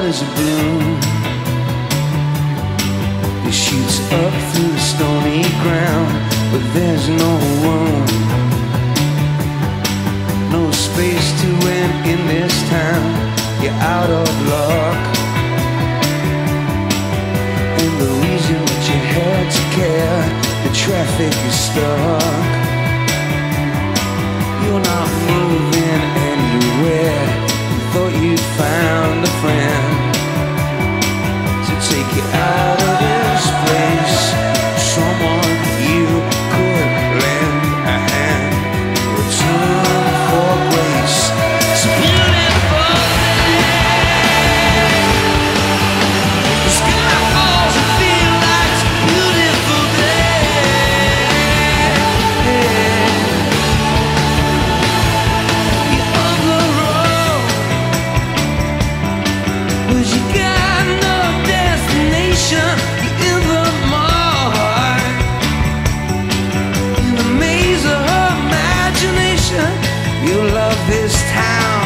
waters bloom. It shoots up through the stony ground, but there's no room, no space to rent in this town. You're out of luck, and the reason that you had to care, the traffic is stuck. You're not moving anywhere. You thought you'd found a friend to take you out of this place, someone you could lend a hand, return for grace. It's a beautiful day. The sky falls and feel like it's a beautiful day. You're on the road, but you got no destination. You're in the mud, in the maze of her imagination. You love this town,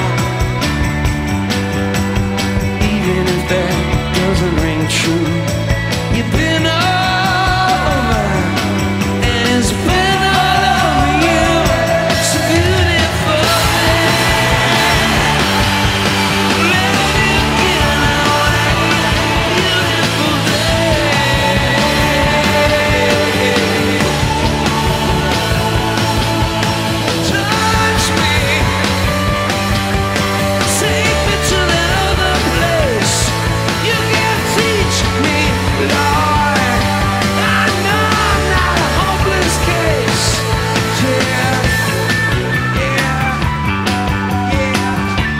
even if that doesn't ring true. You've been over, and it's been all over you. It's a beautiful day. Let it get away. Beautiful day. Touch me, take me to that other place. You can teach me, Lord. I know I'm not a hopeless case. Yeah, yeah, yeah.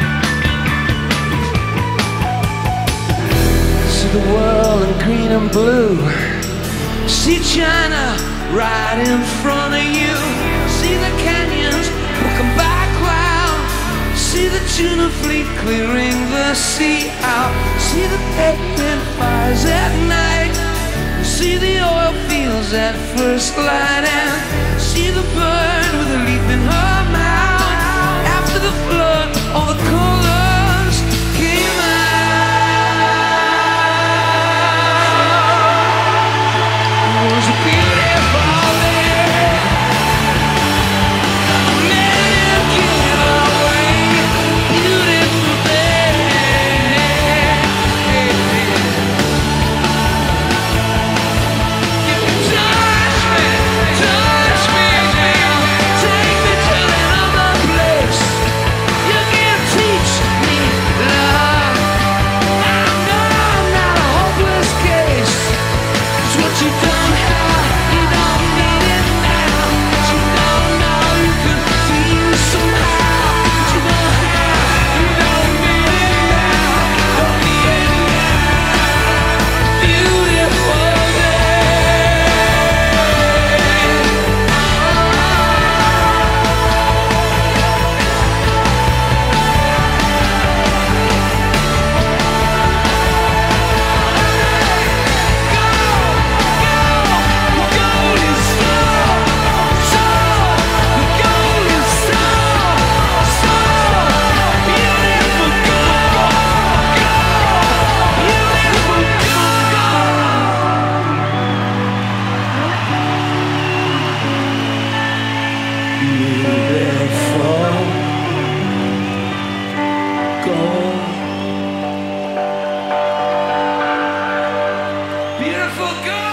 See the world in green and blue. See China right in front of you. See the canyons walking background. See the tuna fleet clearing the sea out. See the pavement fires at night. See the oil fields at first light. And see the bird with a leaf in her mouth. After the flood, all the colors came out. It was a beautiful day. Let it get away. Beautiful day. You can touch me, take me to another place. You can teach me love. I know I'm not a hopeless case. It's what you don't have, you don't need it now. But you don't know you can feel somehow. But you don't have, you don't need it now. Don't need it now. Beautiful day. Beautiful girl.